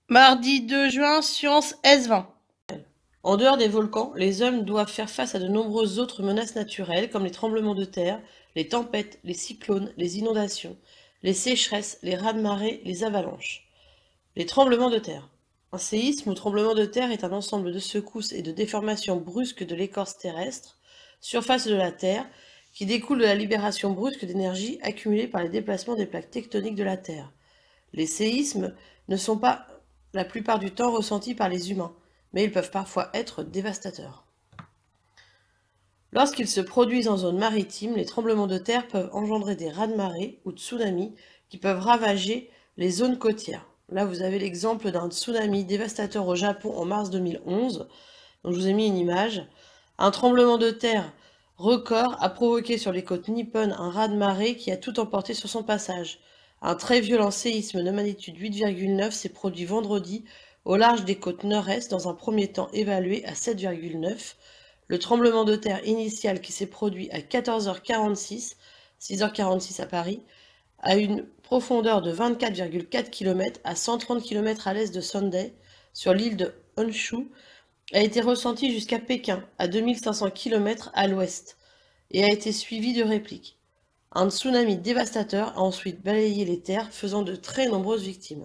Mardi 2 juin, Science S20. En dehors des volcans, les hommes doivent faire face à de nombreuses autres menaces naturelles comme les tremblements de terre, les tempêtes, les cyclones, les inondations, les sécheresses, les raz-de-marée, les avalanches. Les tremblements de terre. Un séisme ou tremblement de terre est un ensemble de secousses et de déformations brusques de l'écorce terrestre, surface de la Terre, qui découle de la libération brusque d'énergie accumulée par les déplacements des plaques tectoniques de la Terre. Les séismes ne sont pas la plupart du temps ressentis par les humains, mais ils peuvent parfois être dévastateurs. Lorsqu'ils se produisent en zone maritime, les tremblements de terre peuvent engendrer des raz-de-marée ou tsunamis qui peuvent ravager les zones côtières. Là, vous avez l'exemple d'un tsunami dévastateur au Japon en mars 2011. Donc, je vous ai mis une image. Un tremblement de terre record a provoqué sur les côtes nippones un raz-de-marée qui a tout emporté sur son passage. Un très violent séisme de magnitude 8,9 s'est produit vendredi au large des côtes nord-est, dans un premier temps évalué à 7,9. Le tremblement de terre initial qui s'est produit à 14h46, 6h46 à Paris, à une profondeur de 24,4 km à 130 km à l'est de Sundae, sur l'île de Honshu, a été ressenti jusqu'à Pékin, à 2500 km à l'ouest, et a été suivi de répliques. Un tsunami dévastateur a ensuite balayé les terres, faisant de très nombreuses victimes.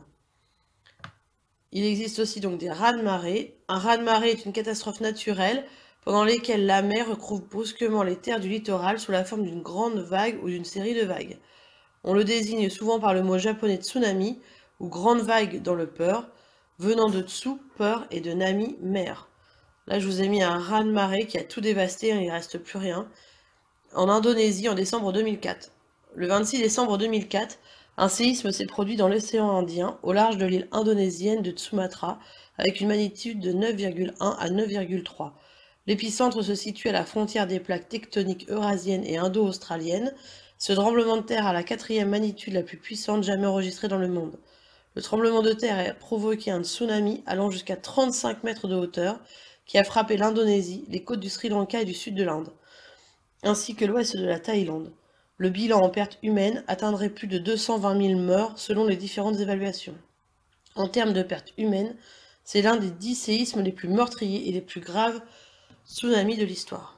Il existe aussi donc des raz-de-marée. Un raz-de-marée est une catastrophe naturelle pendant laquelle la mer recouvre brusquement les terres du littoral sous la forme d'une grande vague ou d'une série de vagues. On le désigne souvent par le mot japonais tsunami ou grande vague dans le peur, venant de tsu, peur, et de nami, mer. Là, je vous ai mis un raz-de-marée qui a tout dévasté, il ne reste plus rien, en Indonésie en décembre 2004. Le 26 décembre 2004, un séisme s'est produit dans l'océan Indien, au large de l'île indonésienne de Sumatra, avec une magnitude de 9,1 à 9,3. L'épicentre se situe à la frontière des plaques tectoniques eurasiennes et indo-australiennes. Ce tremblement de terre a la quatrième magnitude la plus puissante jamais enregistrée dans le monde. Le tremblement de terre a provoqué un tsunami allant jusqu'à 35 mètres de hauteur, qui a frappé l'Indonésie, les côtes du Sri Lanka et du sud de l'Inde, ainsi que l'ouest de la Thaïlande. Le bilan en pertes humaines atteindrait plus de 220 000 morts selon les différentes évaluations. En termes de pertes humaines, c'est l'un des 10 séismes les plus meurtriers et les plus graves tsunamis de l'histoire.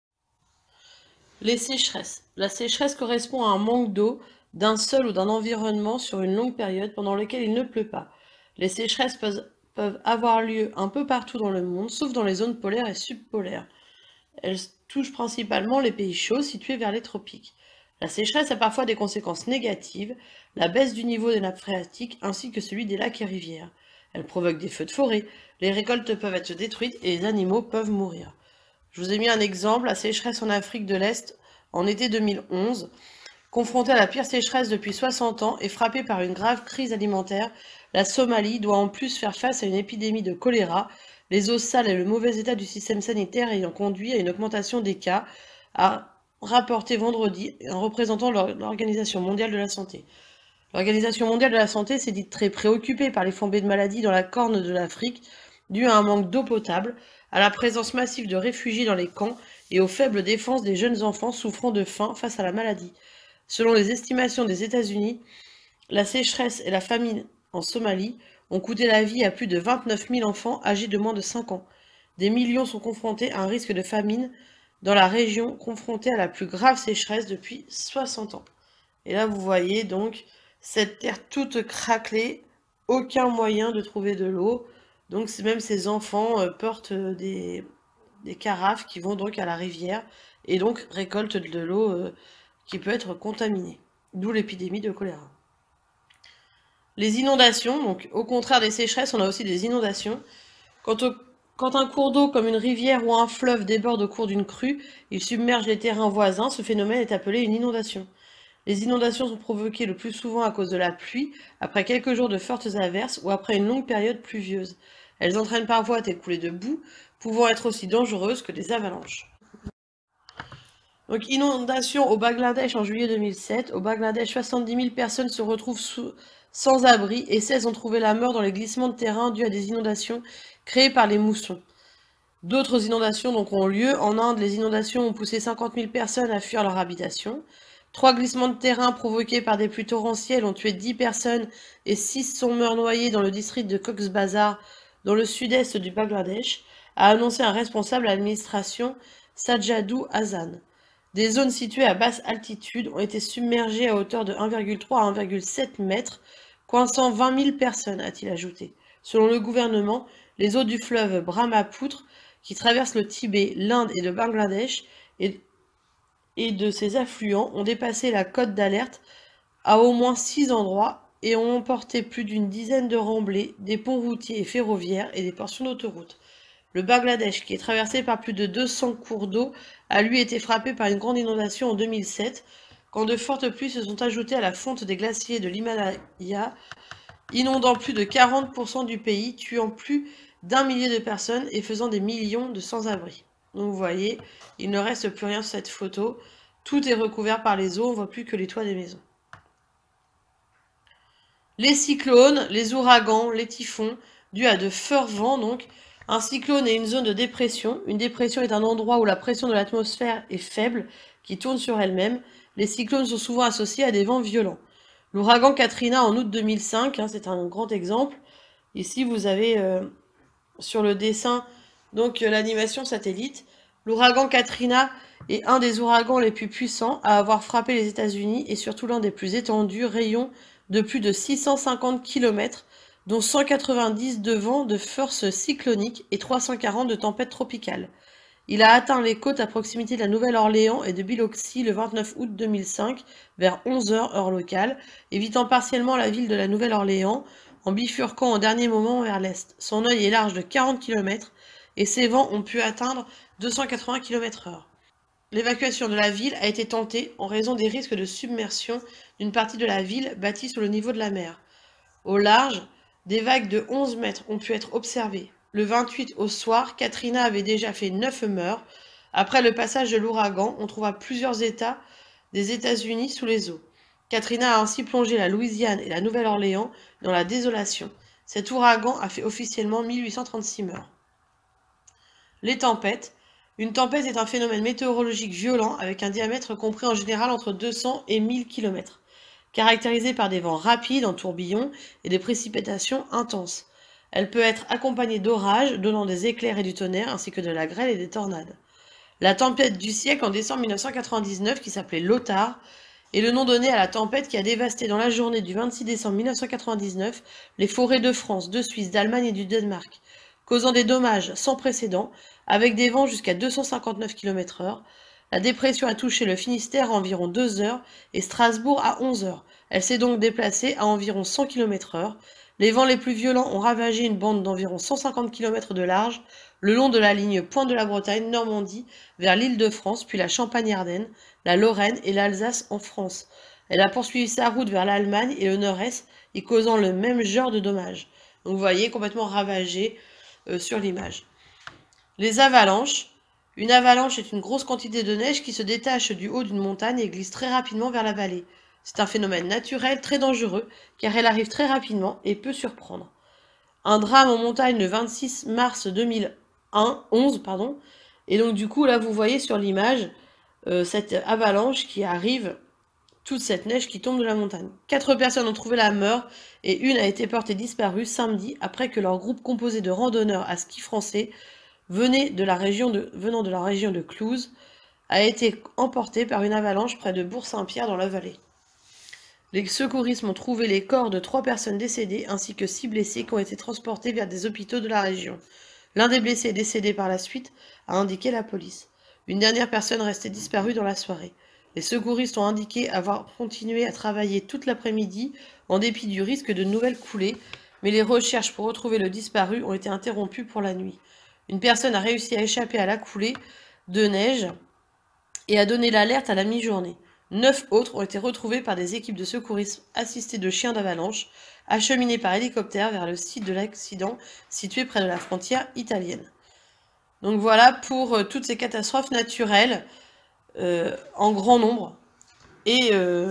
Les sécheresses. La sécheresse correspond à un manque d'eau d'un sol ou d'un environnement sur une longue période pendant laquelle il ne pleut pas. Les sécheresses peuvent avoir lieu un peu partout dans le monde, sauf dans les zones polaires et subpolaires. Elles touchent principalement les pays chauds situés vers les tropiques. La sécheresse a parfois des conséquences négatives, la baisse du niveau des nappes phréatiques ainsi que celui des lacs et rivières. Elle provoque des feux de forêt, les récoltes peuvent être détruites et les animaux peuvent mourir. Je vous ai mis un exemple, la sécheresse en Afrique de l'Est en été 2011. Confrontée à la pire sécheresse depuis 60 ans et frappée par une grave crise alimentaire, la Somalie doit en plus faire face à une épidémie de choléra, les eaux sales et le mauvais état du système sanitaire ayant conduit à une augmentation des cas, a rapporté vendredi un représentant de l'Organisation mondiale de la santé. L'Organisation mondiale de la santé s'est dite très préoccupée par les flambées de maladies dans la corne de l'Afrique, dues à un manque d'eau potable, à la présence massive de réfugiés dans les camps et aux faibles défenses des jeunes enfants souffrant de faim face à la maladie. Selon les estimations des États-Unis, la sécheresse et la famine en Somalie ont coûté la vie à plus de 29 000 enfants âgés de moins de 5 ans. Des millions sont confrontés à un risque de famine dans la région confrontée à la plus grave sécheresse depuis 60 ans. Et là, vous voyez donc cette terre toute craquelée, aucun moyen de trouver de l'eau. Donc même ces enfants portent des carafes qui vont donc à la rivière et donc récoltent de l'eau qui peut être contaminée. D'où l'épidémie de choléra. Les inondations, donc au contraire des sécheresses, on a aussi des inondations. Quand un cours d'eau comme une rivière ou un fleuve déborde au cours d'une crue, il submerge les terrains voisins, ce phénomène est appelé une inondation. Les inondations sont provoquées le plus souvent à cause de la pluie, après quelques jours de fortes averses ou après une longue période pluvieuse. Elles entraînent parfois des coulées de boue, pouvant être aussi dangereuses que des avalanches. Donc, inondation au Bangladesh en juillet 2007. Au Bangladesh, 70 000 personnes se retrouvent sans abri et 16 ont trouvé la mort dans les glissements de terrain dus à des inondations créées par les moussons. D'autres inondations donc ont lieu. En Inde, les inondations ont poussé 50 000 personnes à fuir leur habitation. 3 glissements de terrain provoqués par des pluies torrentielles ont tué 10 personnes et 6 sont morts noyés dans le district de Cox's Bazar, dans le sud-est du Bangladesh, a annoncé un responsable à l'administration, Sajjadou Hassan. Des zones situées à basse altitude ont été submergées à hauteur de 1,3 à 1,7 mètres, coinçant 20 000 personnes, a-t-il ajouté. Selon le gouvernement, les eaux du fleuve Brahmapoutre, qui traverse le Tibet, l'Inde et le Bangladesh, et de ses affluents ont dépassé la cote d'alerte à au moins 6 endroits et ont emporté plus d'une dizaine de remblais, des ponts routiers et ferroviaires et des portions d'autoroutes. Le Bangladesh, qui est traversé par plus de 200 cours d'eau, a lui été frappé par une grande inondation en 2007, quand de fortes pluies se sont ajoutées à la fonte des glaciers de l'Himalaya, inondant plus de 40% du pays, tuant plus d'1 millier de personnes et faisant des millions de sans-abri. Donc vous voyez, il ne reste plus rien sur cette photo. Tout est recouvert par les eaux, on ne voit plus que les toits des maisons. Les cyclones, les ouragans, les typhons, dus à de forts vents donc. Un cyclone est une zone de dépression. Une dépression est un endroit où la pression de l'atmosphère est faible, qui tourne sur elle-même. Les cyclones sont souvent associés à des vents violents. L'ouragan Katrina en août 2005, c'est un grand exemple. Ici, vous avez sur le dessin donc l'animation satellite. L'ouragan Katrina est un des ouragans les plus puissants à avoir frappé les États-Unis et surtout l'un des plus étendus, rayons de plus de 650 km, dont 190 de vents de force cyclonique et 340 de tempêtes tropicales. Il a atteint les côtes à proximité de la Nouvelle-Orléans et de Biloxi le 29 août 2005, vers 11 h heure locale, évitant partiellement la ville de la Nouvelle-Orléans, en bifurquant au dernier moment vers l'est. Son œil est large de 40 km et ses vents ont pu atteindre 280 km/h. L'évacuation de la ville a été tentée en raison des risques de submersion d'une partie de la ville bâtie sous le niveau de la mer. Au large, des vagues de 11 mètres ont pu être observées. Le 28 au soir, Katrina avait déjà fait 9 morts. Après le passage de l'ouragan, on trouva plusieurs États des États-Unis sous les eaux. Katrina a ainsi plongé la Louisiane et la Nouvelle-Orléans dans la désolation. Cet ouragan a fait officiellement 1836 morts. Les tempêtes. Une tempête est un phénomène météorologique violent avec un diamètre compris en général entre 200 et 1000 km, caractérisé par des vents rapides en tourbillon et des précipitations intenses. Elle peut être accompagnée d'orages, donnant des éclairs et du tonnerre, ainsi que de la grêle et des tornades. La tempête du siècle en décembre 1999, qui s'appelait Lothar, est le nom donné à la tempête qui a dévasté dans la journée du 26 décembre 1999 les forêts de France, de Suisse, d'Allemagne et du Danemark, causant des dommages sans précédent, avec des vents jusqu'à 259 km/h. La dépression a touché le Finistère à environ 2 heures et Strasbourg à 11 heures. Elle s'est donc déplacée à environ 100 km/h. Les vents les plus violents ont ravagé une bande d'environ 150 km de large, le long de la ligne Pointe de la Bretagne, Normandie, vers l'Île-de-France, puis la Champagne-Ardenne, la Lorraine et l'Alsace en France. Elle a poursuivi sa route vers l'Allemagne et le nord-est, y causant le même genre de dommages. Donc vous voyez, complètement ravagé sur l'image. Les avalanches. Une avalanche est une grosse quantité de neige qui se détache du haut d'une montagne et glisse très rapidement vers la vallée. C'est un phénomène naturel très dangereux car elle arrive très rapidement et peut surprendre. Un drame en montagne le 26 mars 2011, et donc du coup là vous voyez sur l'image cette avalanche qui arrive, toute cette neige qui tombe de la montagne. 4 personnes ont trouvé la mort et une a été portée disparue samedi après que leur groupe composé de randonneurs à ski français venant de la région de Cluse a été emporté par une avalanche près de Bourg-Saint-Pierre dans la vallée. Les secouristes ont trouvé les corps de 3 personnes décédées ainsi que 6 blessés qui ont été transportés vers des hôpitaux de la région. L'un des blessés est décédé par la suite, a indiqué la police. Une dernière personne restait disparue dans la soirée. Les secouristes ont indiqué avoir continué à travailler toute l'après-midi en dépit du risque de nouvelles coulées, mais les recherches pour retrouver le disparu ont été interrompues pour la nuit. Une personne a réussi à échapper à la coulée de neige et a donné l'alerte à la mi-journée. 9 autres ont été retrouvés par des équipes de secourisme assistées de chiens d'avalanche, acheminés par hélicoptère vers le site de l'accident situé près de la frontière italienne. Donc voilà pour toutes ces catastrophes naturelles en grand nombre et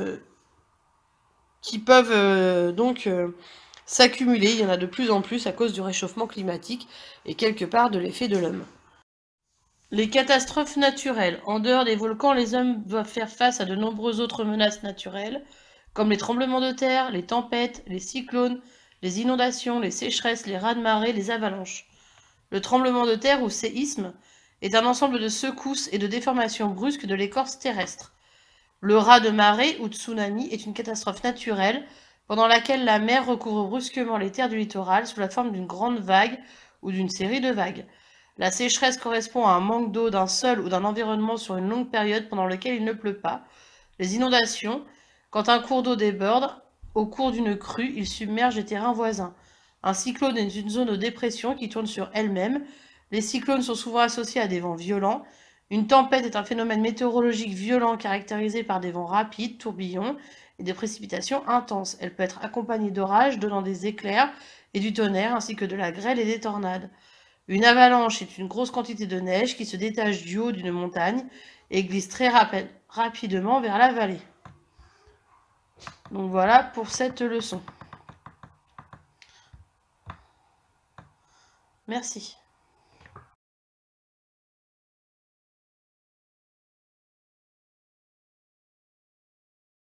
qui peuvent s'accumuler. Il y en a de plus en plus à cause du réchauffement climatique et quelque part de l'effet de l'homme. Les catastrophes naturelles. En dehors des volcans, les hommes doivent faire face à de nombreuses autres menaces naturelles, comme les tremblements de terre, les tempêtes, les cyclones, les inondations, les sécheresses, les raz-de-marée, les avalanches. Le tremblement de terre ou séisme est un ensemble de secousses et de déformations brusques de l'écorce terrestre. Le raz-de-marée ou tsunami est une catastrophe naturelle pendant laquelle la mer recouvre brusquement les terres du littoral sous la forme d'une grande vague ou d'une série de vagues. La sécheresse correspond à un manque d'eau d'un sol ou d'un environnement sur une longue période pendant laquelle il ne pleut pas. Les inondations, quand un cours d'eau déborde, au cours d'une crue, il submerge les terrains voisins. Un cyclone est une zone de dépression qui tourne sur elle-même. Les cyclones sont souvent associés à des vents violents. Une tempête est un phénomène météorologique violent caractérisé par des vents rapides, tourbillons et des précipitations intenses. Elle peut être accompagnée d'orages donnant des éclairs et du tonnerre ainsi que de la grêle et des tornades. Une avalanche est une grosse quantité de neige qui se détache du haut d'une montagne et glisse très rapidement vers la vallée. Donc voilà pour cette leçon. Merci.